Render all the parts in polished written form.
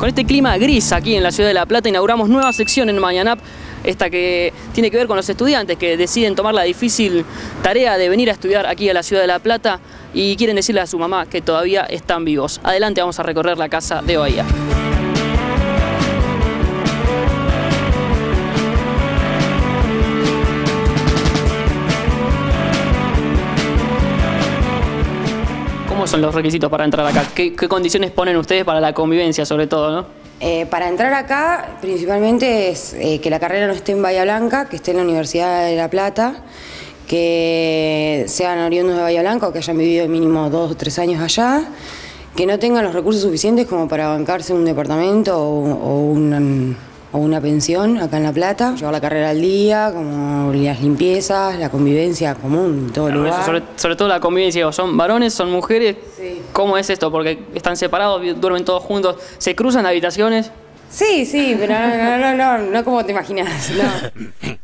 Con este clima gris aquí en la ciudad de La Plata inauguramos nueva sección en Mañana, esta que tiene que ver con los estudiantes que deciden tomar la difícil tarea de venir a estudiar aquí a la ciudad de La Plata y quieren decirle a su mamá que todavía están vivos. Adelante, vamos a recorrer la casa de Bahía. ¿Cómo son los requisitos para entrar acá? ¿Qué condiciones ponen ustedes para la convivencia, sobre todo, no? Para entrar acá, principalmente es que la carrera no esté en Bahía Blanca, que esté en la Universidad de La Plata, que sean oriundos de Bahía Blanca o que hayan vivido mínimo 2 o 3 años allá, que no tengan los recursos suficientes como para bancarse un departamento o una pensión acá en La Plata, llevar la carrera al día, como las limpiezas, la convivencia común en todo lugar. Sobre todo la convivencia, ¿son varones, son mujeres? Sí. ¿Cómo es esto? Porque están separados, duermen todos juntos, ¿se cruzan habitaciones? Sí, pero no como te imaginas, no.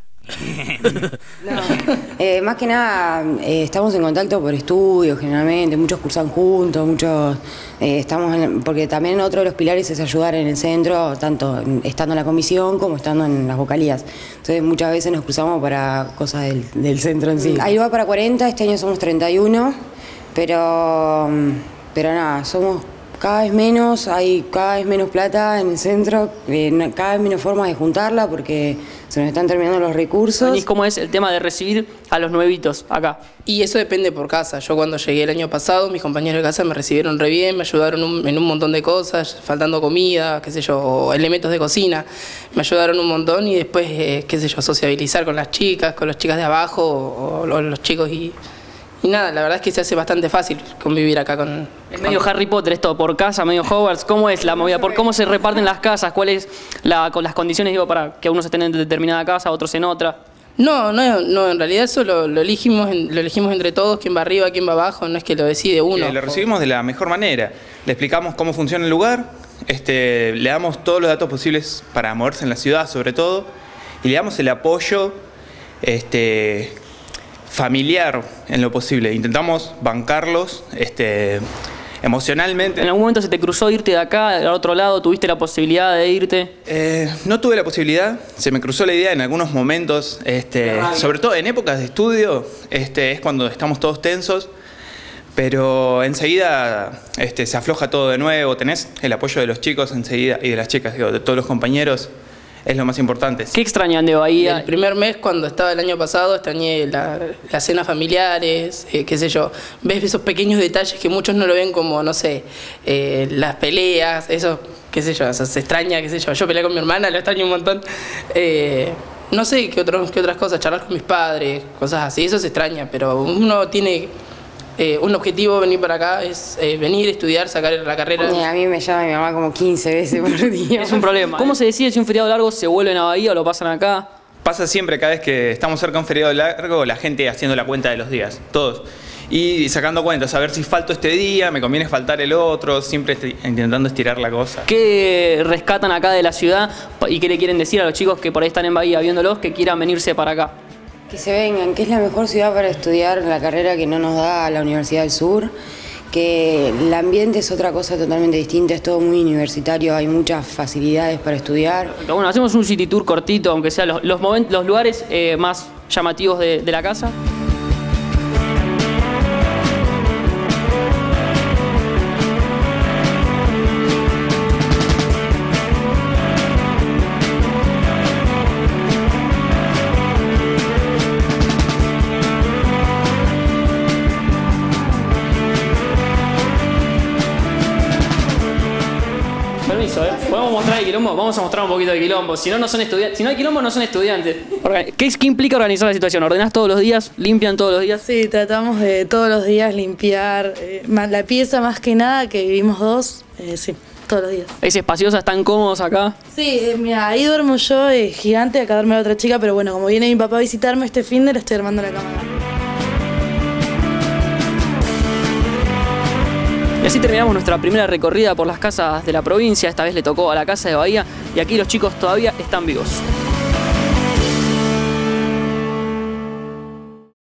No. Más que nada estamos en contacto por estudios generalmente, muchos cursan juntos, muchos porque también otro de los pilares es ayudar en el centro, tanto estando en la comisión como estando en las vocalías. Entonces muchas veces nos cruzamos para cosas del centro en sí. Ahí va para 40, este año somos 31, pero nada, somos cada vez menos, hay cada vez menos plata en el centro, cada vez menos formas de juntarla porque se nos están terminando los recursos. ¿Y cómo es el tema de recibir a los nuevitos acá? Y eso depende por casa. Yo cuando llegué el año pasado, mis compañeros de casa me recibieron re bien, me ayudaron en un montón de cosas, faltando comida, qué sé yo, o elementos de cocina. Me ayudaron un montón y después, qué sé yo, sociabilizar con las chicas de abajo o los chicos y nada, la verdad es que se hace bastante fácil convivir acá con... Es medio Harry Potter esto, por casa, medio Hogwarts. ¿Cómo es la movida? ¿Por cómo se reparten las casas? ¿Cuáles con las condiciones, digo, para que unos estén en determinada casa, otros en otra? No, en realidad eso lo elegimos entre todos, quién va arriba, quién va abajo, no es que lo decide uno. Lo recibimos de la mejor manera. Le explicamos cómo funciona el lugar, le damos todos los datos posibles para moverse en la ciudad, sobre todo, y le damos el apoyo familiar en lo posible. Intentamos bancarlos emocionalmente. ¿En algún momento se te cruzó irte de acá, al otro lado? ¿Tuviste la posibilidad de irte? No tuve la posibilidad, se me cruzó la idea en algunos momentos, sobre todo en épocas de estudio, es cuando estamos todos tensos, pero enseguida se afloja todo de nuevo, tenés el apoyo de los chicos enseguida y de las chicas, digo, de todos los compañeros. Es lo más importante. ¿Qué extrañan de Bahía? El primer mes, cuando estaba el año pasado, extrañé las cenas familiares, qué sé yo. Ves esos pequeños detalles que muchos no lo ven como, no sé, las peleas, eso, qué sé yo, se extraña, qué sé yo. Yo peleé con mi hermana, lo extraño un montón. No sé qué otras cosas, charlar con mis padres, cosas así, eso se extraña, pero uno tiene... un objetivo venir para acá es venir, estudiar, sacar la carrera. A mí me llama mi mamá como 15 veces por día. Es un problema. ¿Cómo se decide si un feriado largo se vuelven a Bahía o lo pasan acá? Pasa siempre, cada vez que estamos cerca de un feriado largo, la gente haciendo la cuenta de los días, todos. Y sacando cuentas, a ver si falto este día, me conviene faltar el otro, siempre intentando estirar la cosa. ¿Qué rescatan acá de la ciudad y qué le quieren decir a los chicos que por ahí están en Bahía viéndolos que quieran venirse para acá? Que se vengan, que es la mejor ciudad para estudiar la carrera que no nos da la Universidad del Sur, que el ambiente es otra cosa totalmente distinta, es todo muy universitario, hay muchas facilidades para estudiar. Bueno, hacemos un city tour cortito, aunque sea los lugares más llamativos de la casa. Permiso, ¿podemos mostrar el quilombo? Vamos a mostrar un poquito de quilombo. Si no, no son estudiantes. Si no hay quilombo, no son estudiantes. ¿Qué implica organizar la situación? ¿Ordenás todos los días? ¿Limpian todos los días? Sí, tratamos de todos los días limpiar la pieza más que nada, que vivimos dos. Sí, todos los días. ¿Es espaciosa? ¿Están cómodos acá? Sí, mira, ahí duermo yo, gigante, acá duerme la otra chica, pero bueno, como viene mi papá a visitarme este finde, le estoy armando la cama. Y así terminamos nuestra primera recorrida por las casas de la provincia. Esta vez le tocó a la casa de Bahía y aquí los chicos todavía están vivos.